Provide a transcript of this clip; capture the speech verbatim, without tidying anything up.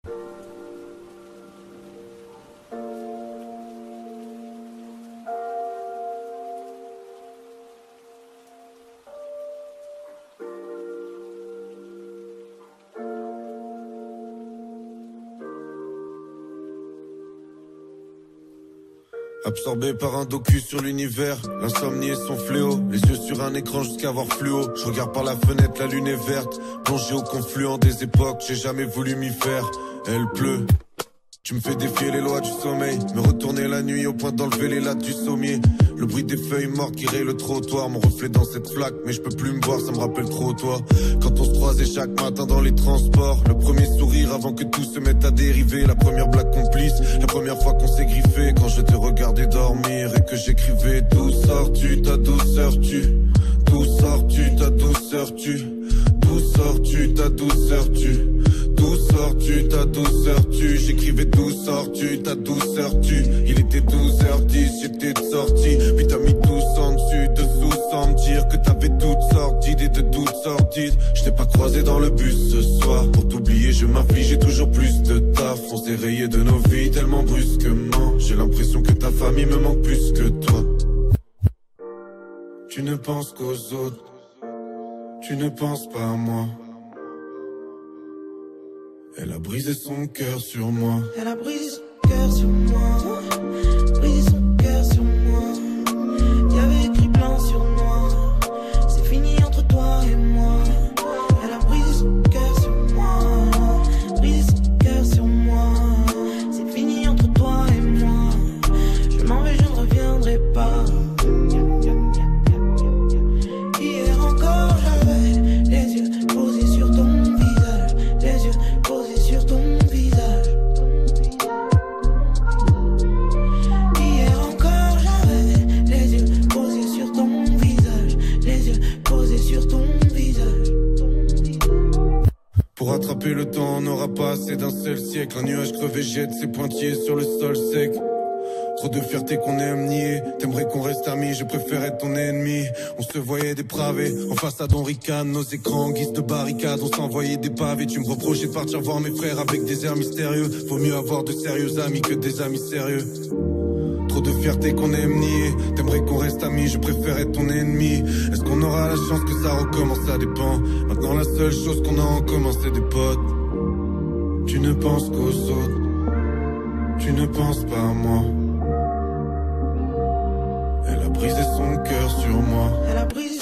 Absorbé par un docu sur l'univers, l'insomnie est son fléau. Les yeux sur un écran jusqu'à voir fluo. Je regarde par la fenêtre, la lune est verte. Plongé au confluent des époques, j'ai jamais voulu m'y faire. Elle pleut. Tu me fais défier les lois du sommeil, me retourner la nuit au point d'enlever les lattes du sommier. Le bruit des feuilles mortes qui rayent le trottoir, mon reflet dans cette flaque, mais je peux plus me voir, ça me rappelle trop toi. Quand on se croisait chaque matin dans les transports, le premier sourire avant que tout se mette à dériver, la première blague complice, la première fois qu'on s'est griffé, quand je te regardais dormir et que j'écrivais d'où sors-tu, ta douceur tu, d'où sors-tu, ta douceur tu, d'où sors-tu, ta douceur tu. D'où sors-tu, ta douceur tu, j'écrivais d'où sors-tu, ta douceur tu. Il était douze heures dix, j'étais de sortie, puis t'as mis douze en dessus, dessous sans me dire que t'avais toutes sortes d'idées de toutes sordides. Je t'ai pas croisé dans le bus ce soir, pour t'oublier je m'affligeais toujours plus de taf. On s'est rayé de nos vies tellement brusquement, j'ai l'impression que ta famille me manque plus que toi. Tu ne penses qu'aux autres, tu ne penses pas à moi. Elle a brisé son cœur sur moi. Elle a brisé son cœur sur moi. Brisé son cœur sur moi. Y'avait écrit blanc sur noir. C'est fini entre toi et moi. Elle a brisé son cœur sur moi. Brisé son cœur sur moi. C'est fini entre toi et moi. Je m'en vais, je ne reviendrai pas. Hier encore j'avais les yeux posés sur ton visage. Les yeux posés sur ton visage. Hier encore j'avais les yeux posés sur ton visage. Les yeux posés sur ton visage. Pour rattraper le temps, on n'aura pas assez d'un seul siècle. Un nuage crevé jette ses pointillés sur le sol sec. Trop de fierté qu'on aime nier. T'aimerais qu'on reste amis, je préfère être ton ennemi. On se voyait dépravés, en façade on ricane. Nos écrans en guise de barricade, on s'envoyait des pavés. Tu me reprochais de partir voir mes frères avec des airs mystérieux. Faut mieux avoir de sérieux amis que des amis sérieux. Trop de fierté qu'on aime nier. T'aimerais qu'on reste amis, je préfère être ton ennemi. Est-ce qu'on aura la chance que ça recommence, ça dépend. Maintenant la seule chose qu'on a en commun c'est des potes. Tu ne penses qu'aux autres, tu ne penses pas à moi. Elle a brisé son cœur sur moi. Elle a brisé